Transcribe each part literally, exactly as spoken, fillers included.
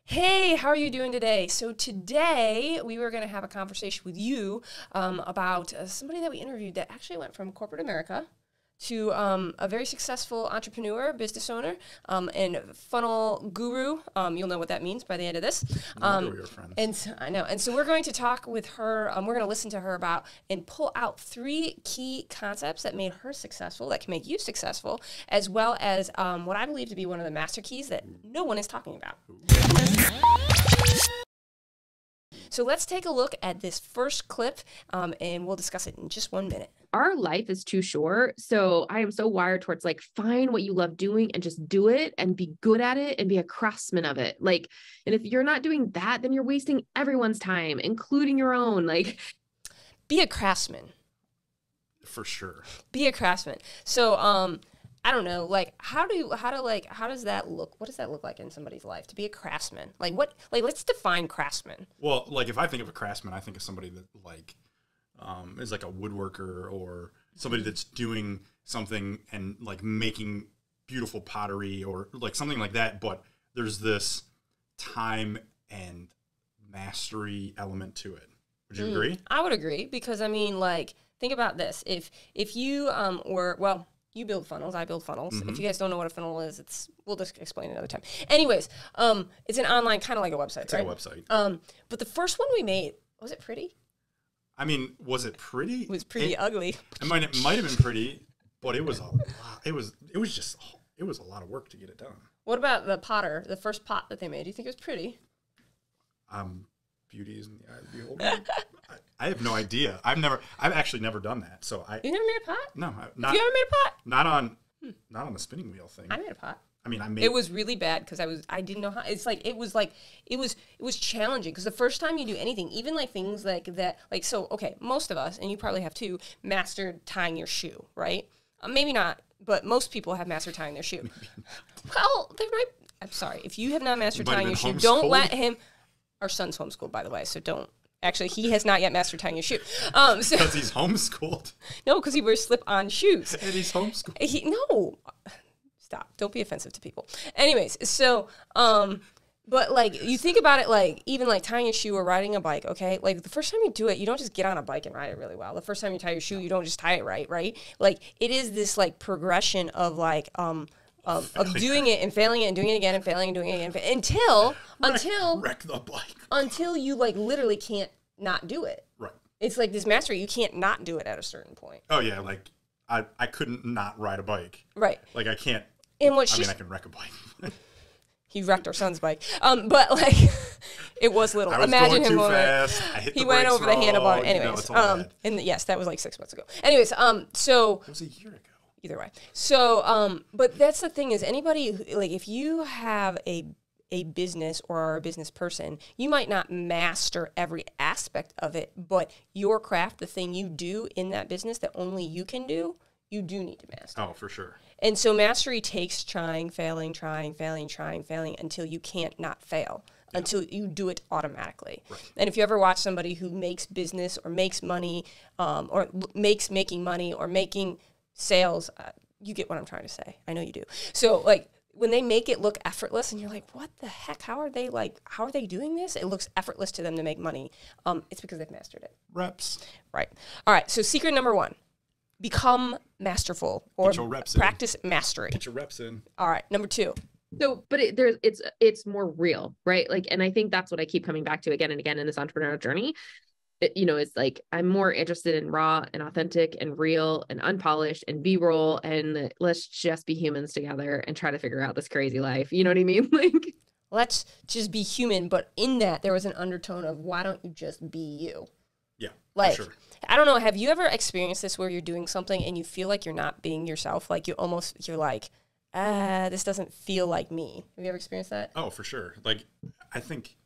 Hey, how are you doing today? So today we were going to have a conversation with you um, about uh, somebody that we interviewed that actually went from corporate America to um, a very successful entrepreneur, business owner, um, and funnel guru. Um, you'll know what that means by the end of this. Um, Your friends. and so, I know. And so we're going to talk with her. Um, we're going to listen to her about and pull out three key concepts that made her successful, that can make you successful, as well as um, what I believe to be one of the master keys that no one is talking about. So let's take a look at this first clip, um, and we'll discuss it in just one minute. Our life is too short. So I am so wired towards like, find what you love doing and just do it and be good at it and be a craftsman of it. Like, and if you're not doing that, then you're wasting everyone's time, including your own. Like, be a craftsman. For sure. Be a craftsman. So, um, I don't know, like, how do, how do, like, how does that look? What does that look like in somebody's life to be a craftsman? Like, what, like, let's define craftsman. Well, like, if I think of a craftsman, I think of somebody that, like, um, is like a woodworker or somebody that's doing something and, like, making beautiful pottery or, like, something like that. But there's this time and mastery element to it. Would you mm, agree? I would agree because, I mean, like, think about this. If, if you um, were, well... You build funnels. I build funnels. Mm-hmm. If you guys don't know what a funnel is, it's we'll just explain another time. Anyways, um, it's an online kind of like a website, it's right? Like a website. Um, but the first one we made, was it pretty? I mean, was it pretty? It was pretty it, ugly. I mean, it might have been pretty, but it was a lot. It was it was just it was a lot of work to get it done. What about the potter? The first pot that they made. Do you think it was pretty? Um, beauty is in the eye of the beholder. I, I have no idea. I've never. I've actually never done that. So I. You never made a pot? No, I, not. You ever made a pot? Not on. Not on the spinning wheel thing. I made a pot. I mean, I made it was really bad because I was I didn't know how. It's like it was like it was it was challenging because the first time you do anything, even like things like that, like so. Okay, most of us, and you probably have too, mastered tying your shoe, right? Uh, maybe not, but most people have mastered tying their shoe. Well, they might. I'm sorry if you have not mastered tying your shoe. Don't let him. Our son's homeschooled, by the way, so don't. Actually, he has not yet mastered tying your shoe. Um, so, because he's homeschooled. No, because he wears slip-on shoes. And he's homeschooled. He, no. Stop. Don't be offensive to people. Anyways, so, um, but, like, you think about it, like, even, like, tying a shoe or riding a bike, okay? Like, the first time you do it, you don't just get on a bike and ride it really well. The first time you tie your shoe, you don't just tie it right, right? Like, it is this, like, progression of, like, um, Um, of doing it and failing it and doing it again and failing and doing it again until wreck, until wreck the bike until you like literally can't not do it. Right. It's like this mastery. You can't not do it at a certain point. Oh yeah, like I I couldn't not ride a bike. Right. Like I can't. And what I she mean, I can wreck a bike. He wrecked our son's bike. Um, but like it was little. I was Imagine going him too going. fast. I hit he the went over wrong, the handlebar. you know, Anyways, it's all um, bad. and the, yes, that was like six months ago. Anyways, um, so it was a year ago. Either way. So, um, but that's the thing is anybody, who, like if you have a a business or are a business person, you might not master every aspect of it, but your craft, the thing you do in that business that only you can do, you do need to master. Oh, for sure. And so mastery takes trying, failing, trying, failing, trying, failing until you can't not fail. Yeah. Until you do it automatically. Right. And if you ever watch somebody who makes business or makes money um, or l- makes making money or making sales, uh, you get what I'm trying to say. I know you do. So like when they make it look effortless and you're like, what the heck? How are they like, how are they doing this? It looks effortless to them to make money. Um, it's because they've mastered it. Reps. Right. All right. So secret number one, become masterful or practice in. mastery. Get your reps in. All right. Number two. So, but it, there's, it's, it's more real, right? Like, and I think that's what I keep coming back to again and again in this entrepreneurial journey. It, you know, it's like, I'm more interested in raw and authentic and real and unpolished and B-roll and let's just be humans together and try to figure out this crazy life. You know what I mean? Like, let's just be human. But in that, there was an undertone of why don't you just be you? Yeah, like, for sure. I don't know. Have you ever experienced this where you're doing something and you feel like you're not being yourself? Like you almost, you're like, ah, this doesn't feel like me. Have you ever experienced that? Oh, for sure. Like, I think,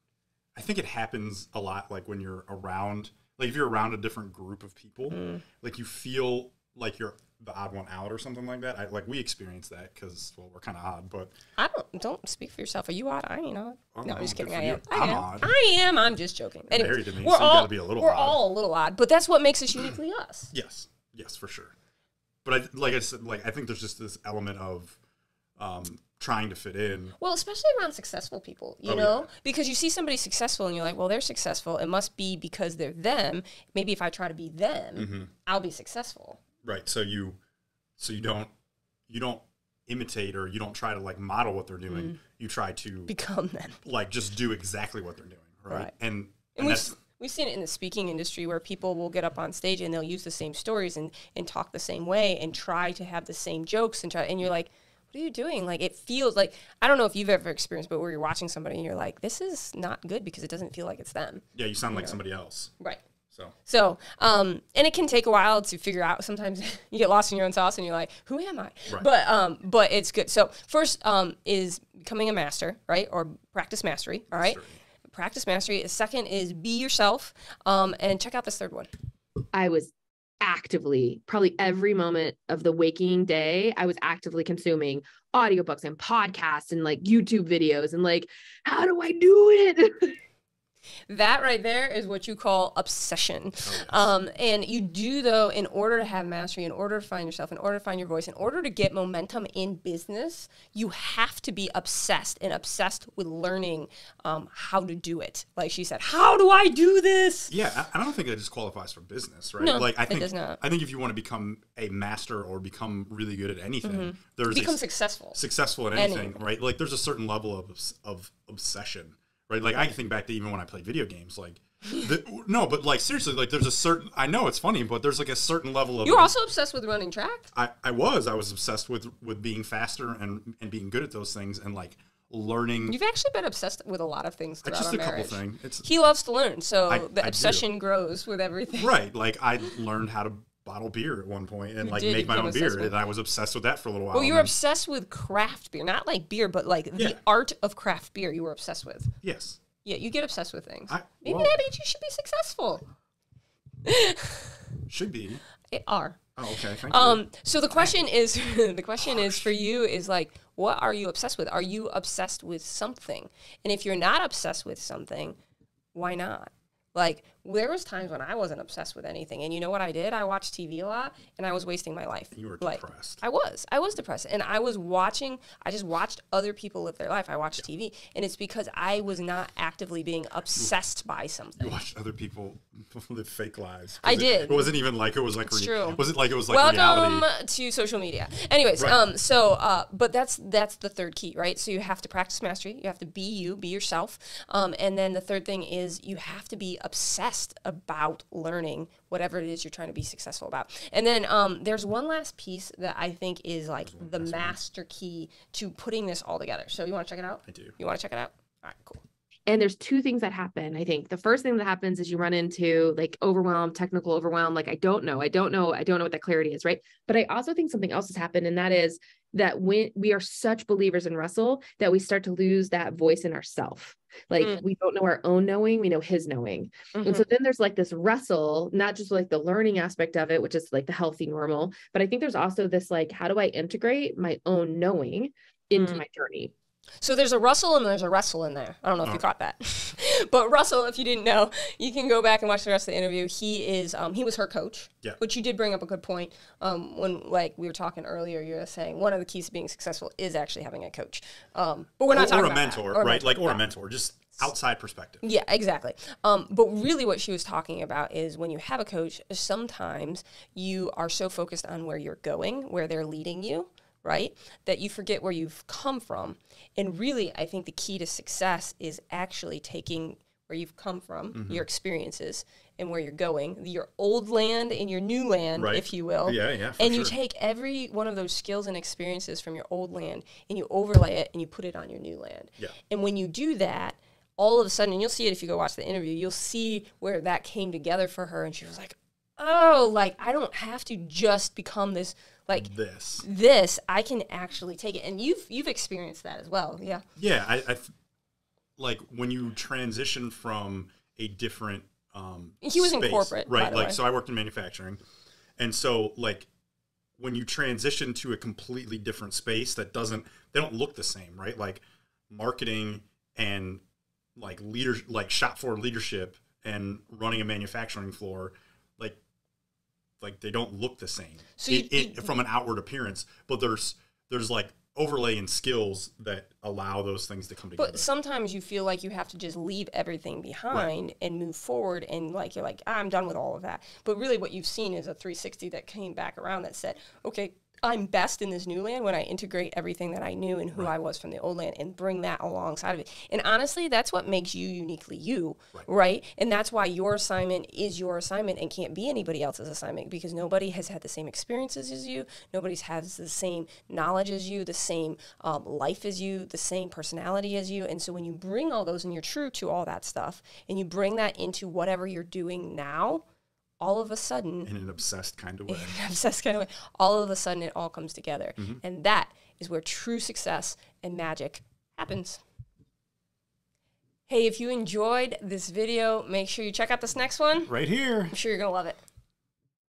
I think it happens a lot. Like when you're around, like if you're around a different group of people, mm. like you feel like you're the odd one out or something like that. I, like we experience that because, well, we're kind of odd, but I don't, don't speak for yourself. Are you odd? I ain't odd. Oh, no, I'm just kidding. I am. I'm I am. odd. I am. I'm just joking. Anyways, married to me, we're so you all, gotta be a little we're odd. all a little odd, but that's what makes us uniquely us. Yes. Yes, for sure. But I, like I said, like I think there's just this element of um, trying to fit in. Well, especially around successful people, you Oh, know, yeah. because you see somebody successful and you're like, well, they're successful. It must be because they're them. Maybe if I try to be them, Mm-hmm. I'll be successful. Right. So you, so you don't, you don't imitate or you don't try to like model what they're doing. Mm. You try to become them. Like just do exactly what they're doing. Right. Right. And, and, and we've, that's, we've seen it in the speaking industry where people will get up on stage and they'll use the same stories and, and talk the same way and try to have the same jokes and try, and you're like, what are you doing? Like, it feels like, I don't know if you've ever experienced, but where you're watching somebody and you're like, this is not good because it doesn't feel like it's them. Yeah, you sound you like know? somebody else. Right. So, so um, and it can take a while to figure out. Sometimes you get lost in your own sauce and you're like, who am I? Right. But um, but it's good. So first um, is becoming a master, right? Or practice mastery, all right? Mastery. Practice mastery. Second is be yourself. Um, and check out this third one. I was actively, probably every moment of the waking day, I was actively consuming audiobooks and podcasts and like YouTube videos and like, how do I do it? That right there is what you call obsession. Oh, yes. Um, and you do, though, in order to have mastery, in order to find yourself, in order to find your voice, in order to get momentum in business, you have to be obsessed and obsessed with learning um, how to do it. Like she said, how do I do this? Yeah, I, I don't think that just qualifies for business, right? No, like, I think, it does not. I think if you want to become a master or become really good at anything, mm-hmm. there's become a, successful. Successful at anything, anything, right? Like there's a certain level of of obsession. Right, like I can think back to even when I played video games, like the, no, but like seriously, like there's a certain. I know it's funny, but there's like a certain level of. You were also obsessed with running track. I, I was, I was obsessed with with being faster and and being good at those things and like learning. You've actually been obsessed with a lot of things throughout just our a marriage. couple things. It's, he loves to learn, so I, the I obsession do. grows with everything. Right, like I learned how to bottle beer at one point and you like did, make my own beer, with... and I was obsessed with that for a little while. Well, you were then... obsessed with craft beer, not like beer, but like yeah. the art of craft beer. You were obsessed with. Yes. Yeah, you get obsessed with things. I, Maybe well, that means you should be successful. Should be. It are. Oh, okay. Thank um, you. So the question is, the question is for you is like, what are you obsessed with? Are you obsessed with something? And if you're not obsessed with something, why not? Like, there was times when I wasn't obsessed with anything. And you know what I did? I watched T V a lot, and I was wasting my life. You were like, depressed. I was. I was depressed. And I was watching, I just watched other people live their life. I watched yeah. T V. And it's because I was not actively being obsessed by something. You watched other people live fake lives. I it, did. It wasn't even like it was like it's re- true. Was it like it was like Welcome reality? to social media. Anyways, right. um, so uh, but that's that's the third key, right? So you have to practice mastery. You have to be you, be yourself. Um, and then the third thing is you have to be obsessed about learning whatever it is you're trying to be successful about. And then um, there's one last piece that I think is like the master key to putting this all together. So you want to check it out? I do. You want to check it out? All right, cool. And there's two things that happen. I think the first thing that happens is you run into like overwhelm, technical overwhelm. Like, I don't know, I don't know, I don't know what that clarity is. Right. But I also think something else has happened. And that is that when we are such believers in Russell, that we start to lose that voice in ourself. Like mm. we don't know our own knowing, we know his knowing. Mm-hmm. And so then there's like this Russell, not just like the learning aspect of it, which is like the healthy, normal, but I think there's also this, like, how do I integrate my own knowing into mm. my journey? So there's a Russell and there's a Russell in there. I don't know if oh. you caught that. But Russell, if you didn't know, you can go back and watch the rest of the interview. He is, um, he was her coach, yeah. which you did bring up a good point. Um, when, like, we were talking earlier, you were saying one of the keys to being successful is actually having a coach. Um, but we're not or, talking or about a mentor, that. Or right? mentor. Like, or yeah. a mentor, just outside perspective. Yeah, exactly. Um, but really what she was talking about is when you have a coach, sometimes you are so focused on where you're going, where they're leading you, right, that you forget where you've come from. And really, I think the key to success is actually taking where you've come from, mm-hmm. your experiences, and where you're going, your old land and your new land, right. if you will. Yeah, yeah, for And sure. you take every one of those skills and experiences from your old land and you overlay it and you put it on your new land. Yeah. And when you do that, all of a sudden, and you'll see it if you go watch the interview, you'll see where that came together for her. And she was like, oh, like, I don't have to just become this, like, this. This, I can actually take it. And you've you've experienced that as well, yeah. Yeah, I, I like, when you transition from a different um, He was space, in corporate, right? by the Like, way. so I worked in manufacturing. And so, like, when you transition to a completely different space that doesn't, they don't look the same, right? Like, marketing and, like, leader, like, shop floor leadership and running a manufacturing floor, like, like they don't look the same So it, you, it, from an outward appearance, but there's there's like overlay in skills that allow those things to come together. But sometimes you feel like you have to just leave everything behind right. and move forward, and like you're like, I'm done with all of that. But really what you've seen is a three sixty that came back around that said, okay, I'm best in this new land when I integrate everything that I knew and who right. I was from the old land and bring that alongside of it. And honestly, that's what makes you uniquely you, right? right? And that's why your assignment is your assignment and can't be anybody else's assignment, because nobody has had the same experiences as you. Nobody has the same knowledge as you, the same um, life as you, the same personality as you. And so when you bring all those and you're true to all that stuff and you bring that into whatever you're doing now, all of a sudden, in an obsessed kind of way, in an obsessed kind of way, all of a sudden it all comes together. Mm-hmm. And that is where true success and magic happens. Hey, if you enjoyed this video, make sure you check out this next one. Right here. I'm sure you're going to love it.